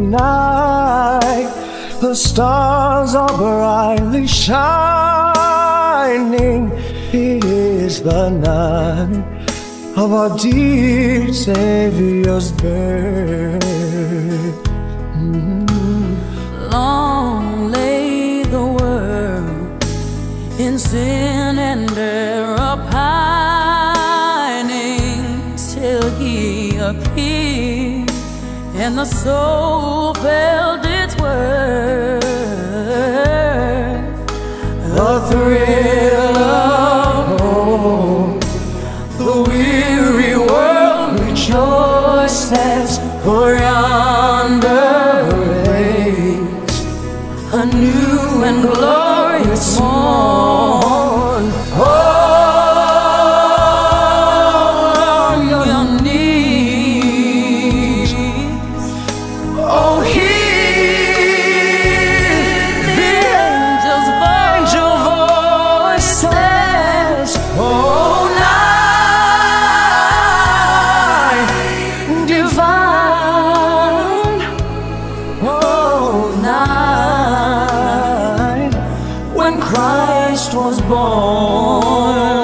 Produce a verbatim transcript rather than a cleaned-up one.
night, the stars are brightly shining. It is the night of our dear Savior's birth. Mm-hmm. Long lay the world in sin and error pining, till He appeared and the soul felt its worth. The thrill of hope, the weary world rejoices, for yonder breaks a new and glorious morn. On your knees, oh, hear the angels' angel voices. Oh, night divine, oh, night when Christ was born.